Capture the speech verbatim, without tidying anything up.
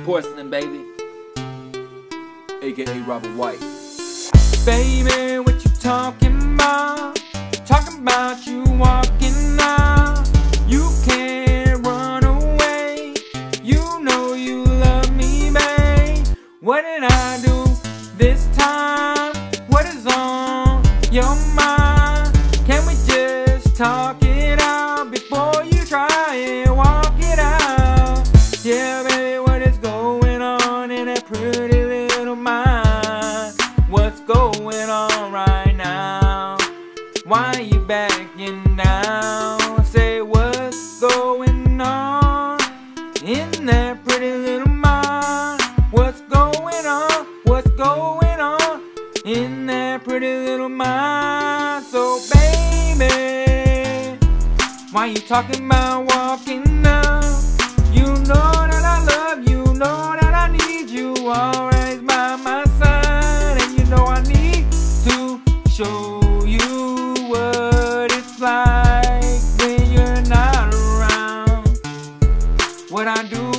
Porcelain, baby, aka Robert White. Baby, what you talking about? Talking about you walking out. You can't run away. You know you love me, babe. What did I do this time? What is on your mind? Can we just talk it out before you try and walk it out? Yeah, baby, what is going on in that pretty little mind? What's going on right now? Why are you backing down? Say what's going on in that pretty little mind? What's going on? What's going on in that pretty little mind? So baby, why you talking about walking out? You know that I love you, know that I need you always by my side. And you know I need to show you what it's like when you're not around. What I do